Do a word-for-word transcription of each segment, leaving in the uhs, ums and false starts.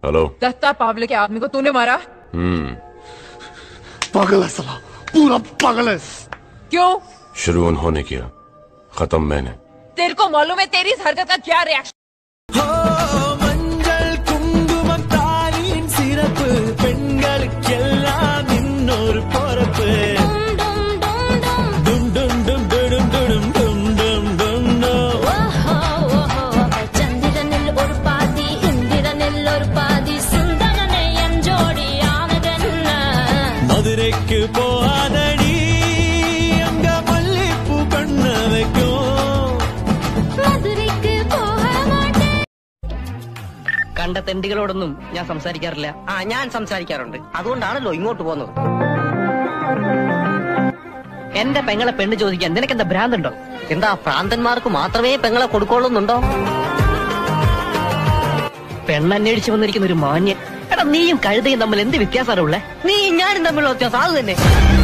Hello. Dutta Pawle के आदमी को तूने मारा? हम्म। पागल है साला, पूरा पागल है। क्यों? शुरू उन्होंने किया, खत्म मैंने। तेरे को मालूम है तेरी इस हरकत का क्या रिएक्शन? കണ്ട തെണ്ടികളോടൊന്നും ഞാൻ സംസാരിക്കാറില്ല. ആ ഞാൻ സംസാരിക്കാറുണ്ട്, അതുകൊണ്ടാണല്ലോ ഇങ്ങോട്ട് പോകുന്നത്. എന്റെ പെങ്ങളെ പെണ്ണ് ചോദിക്കാൻ നിനക്കെന്താ ഭ്രാന്തുണ്ടോ? എന്താ ഭ്രാന്തന്മാർക്ക് മാത്രമേ പെങ്ങളെ കൊടുക്കോളുന്നുണ്ടോ? പെണ്ണന്വേഷിച്ചു വന്നിരിക്കുന്ന ഒരു മാന്യൻ. എടാ നീയും കഴുതയും തമ്മിൽ എന്ത് വ്യത്യാസമാണ് ഉള്ളേ? നീ ഞാനും തമ്മിലുള്ള വ്യത്യാസം അത് തന്നെ.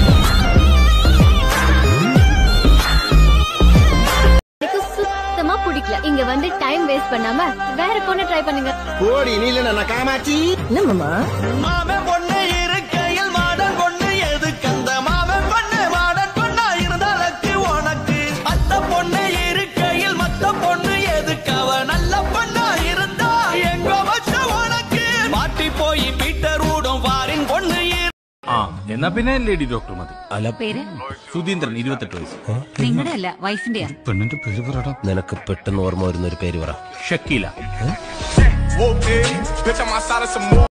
பிடிக்கல. இங்க வந்து டைம் வேஸ்ட் பண்ணாம வேற பொண்ணு ட்ரை பண்ணுங்க. ஓடி நீ இல்ல நான் காமாச்சி. என்னம்மா? மாமன் பொண்ணு இருக்கையில் மாடன் பொண்ணு எதுக்கு? அந்த மாமன் பொண்ணு மாடன் பொண்ணா இருந்தாலக்கு உனக்கு. அத்த பொண்ணு இருக்கையில் மத்த பொண்ணு எதுக்கு? அவ நல்ல பொண்ணா இருந்தா எங்க வச்ச உனக்கு. மாட்டி போய் பீட்டர் ஊடும் வாரின் பொண்ணு. ആ എന്നാ പിന്നെ ലേഡി ഡോക്ടർ മതി. അല്ല പേര് സുധീന്ദ്രൻ, ഇരുപത്തെട്ട് വയസ്സ്. നിങ്ങളുടെ അല്ല വൈഫിന്റെയാ. പെണ്ണിന്റെ പേര് പറയടാ. നിനക്ക് പെട്ടെന്ന് ഓർമ്മ വരുന്ന ഒരു പേര് പറ. ഷക്കീല.